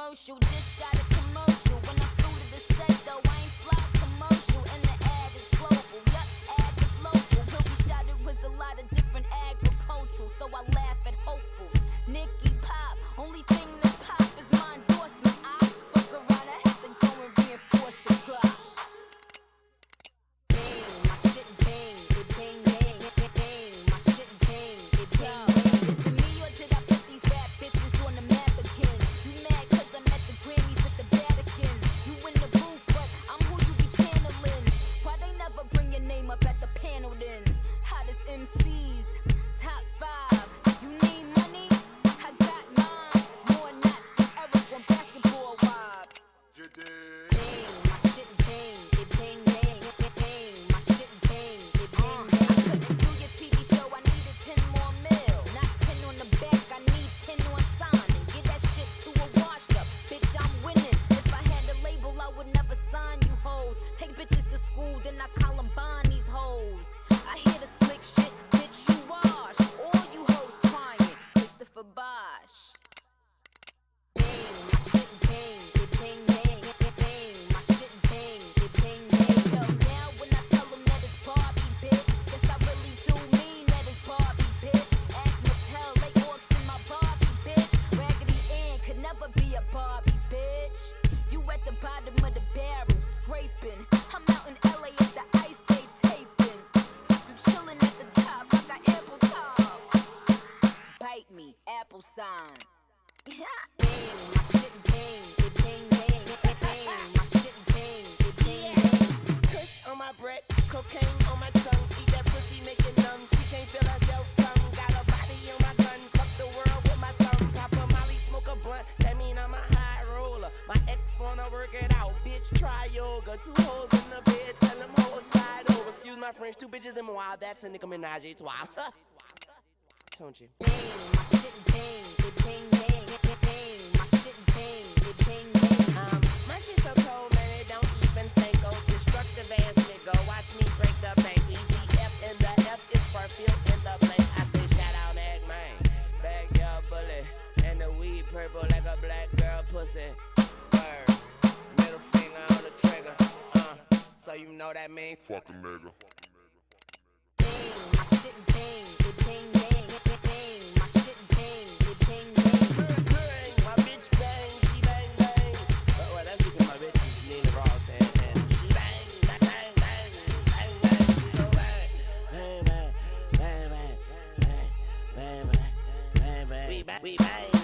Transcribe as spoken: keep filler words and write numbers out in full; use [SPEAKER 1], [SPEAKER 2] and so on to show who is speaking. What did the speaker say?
[SPEAKER 1] commercial, just got a commercial. When I flew to the set though, I ain't fly commercial. And the ad is global, yup, ad is local. Where we shot it was a lot of different agricultural, so I laugh at hopefuls. Nicky Pop, only thing that pop is my endorsement. I fuck around, I have to go and reinforce the clock. Bang, my shit bang, it bang bang, it bang, my shit bang, it bang bang. Is it me or did I put these bad bitches on the map again? You mad cause I'm at the Grammys at the Vatican? You in the booth, but I'm who you be channeling. Why they never bring your name up at the panel then? Hottest M Cs, top five. You need money? I got mine. More knots than Eric on Basketball Wives. Bang, my shit bang, it bang bang, it bang, my shit bang, it bang bang. I couldn't do your T V show, I needed ten more mil. Not ten on the back, I need ten on signing. Get that shit to a washed up, bitch, I'm winning. If I had a label, I would never sign you hoes. Take bitches to school, then I Columbine these hoes. I hear the slick shit, bitch, you wash. All you hoes crying, Christopher Bosh. Bang, my shit bang, it bang bang, it bang, my shit bang, it bang bang. So now when I tell them that it's Barbie, bitch, guess I really do mean that it's Barbie, bitch. Ask Mattel, they auction my Barbie, bitch. Raggedy Ann could never be a Barbie, bitch. You at the bottom of the barrel, scraping. I'm out in L A at the Ice Age taping. I'm chilling at the top, I got ample top. Bite me, apple sign. Bang, my shit bang, it bang bang, it bang, my shit bang, it bang bang.
[SPEAKER 2] Kush on my breath, cocaine on my tongue. Eat that pussy, make it numb. She can't feel herself come. Got a body on my gun. Fuck the world with my thumb. Pop a molly, smoke a blunt. That mean I'm a high roller. My ex wanna work it out. Bitch, try yoga. Two hoes in the bed. Tell them hoes slide over. Excuse my French. Two bitches in my wild. That's a Nicki Minaj et toi. Don't you?
[SPEAKER 1] Bang, my shit bang, it bang bang, it bang, my shit bang, it bang bang.
[SPEAKER 2] Um, my shit so cold, man, it don't even stink. Oh, destructive ass nigga. Watch me break the bank. Easy F in the F is for field in the blank. I say shout out Egg Man. Backyard bullet. And the weed purple like a black girl pussy. Bird. Middle finger on the trigger. Uh, so you know that means
[SPEAKER 3] Fuck a nigga.
[SPEAKER 1] Bang, my shit bang, it bang bang, it bang, my shit bang, it bang bang.
[SPEAKER 2] bang, bang. My bitch bang, she bang bang. Well, well that's because my bitch is Nina Ross and, and she bang, bang, bang, bang, bang, bang. She go bang, bang, bang, bang, bang, bang, bang, bang, bang, bang. We bang, we bang.